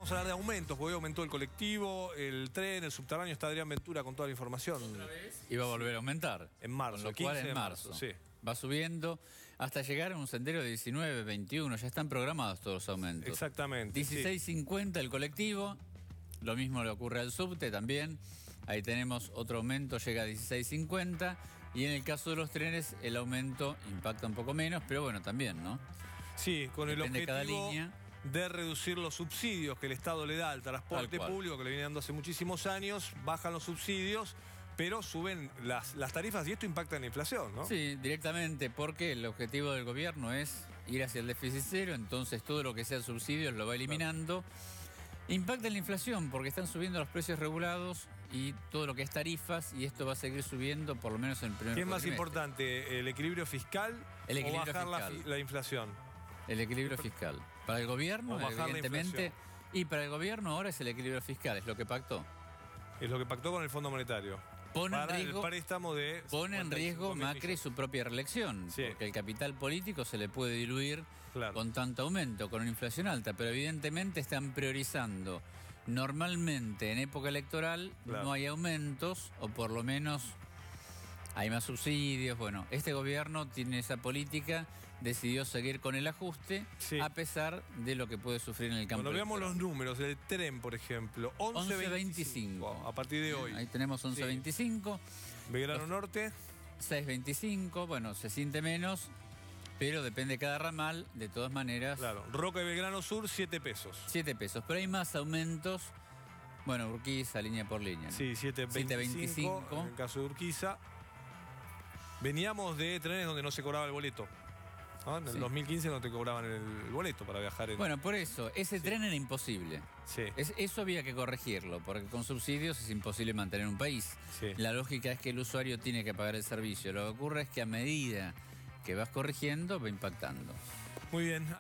Vamos a hablar de aumentos, porque hoy aumentó el colectivo, el tren, el subterráneo. Está Adrián Ventura con toda la información. ¿Otra vez? Iba a volver a aumentar. En marzo, con lo 15 cual de en marzo. Sí. Va subiendo hasta llegar a un sendero de 19, 21. Ya están programados todos los aumentos. Exactamente. 16.50 el colectivo. Lo mismo le ocurre al subte también. Ahí tenemos otro aumento, llega a 16.50. Y en el caso de los trenes, el aumento impacta un poco menos, pero bueno, también, ¿no? Sí, con Depende el cada objetivo línea de reducir los subsidios que el Estado le da al transporte público, que le viene dando hace muchísimos años. Bajan los subsidios, pero suben las tarifas y esto impacta en la inflación, ¿no? Sí, directamente, porque el objetivo del gobierno es ir hacia el déficit cero, entonces todo lo que sea subsidios lo va eliminando. Impacta en la inflación porque están subiendo los precios regulados y todo lo que es tarifas, y esto va a seguir subiendo por lo menos en el primer ¿Qué es más cuatrimestre. importante, el equilibrio fiscal o bajar la inflación? El equilibrio fiscal. Para el gobierno, evidentemente, y para el gobierno ahora es el equilibrio fiscal, es lo que pactó. Es lo que pactó con el Fondo Monetario. Pone en riesgo Macri su propia reelección, sí, porque el capital político se le puede diluir con tanto aumento, con una inflación alta, pero evidentemente están priorizando. Normalmente en época electoral no hay aumentos, o por lo menos hay más subsidios. Bueno, este gobierno tiene esa política, decidió seguir con el ajuste, a pesar de lo que puede sufrir en el campo. Cuando veamos los números, el tren, por ejemplo, 11.25 a partir de hoy. Ahí tenemos 11.25. Belgrano Norte. 6.25, bueno, se siente menos, pero depende de cada ramal, de todas maneras. Claro, Roca y Belgrano Sur, 7 pesos. 7 pesos, pero hay más aumentos. Bueno, Urquiza, línea por línea, ¿no? Sí, 7.25 en el caso de Urquiza. Veníamos de trenes donde no se cobraba el boleto. ¿No? En el 2015 no te cobraban el boleto para viajar en... Bueno, por eso, ese tren era imposible. Eso había que corregirlo, porque con subsidios es imposible mantener un país. La lógica es que el usuario tiene que pagar el servicio. Lo que ocurre es que a medida que vas corrigiendo, va impactando. Muy bien.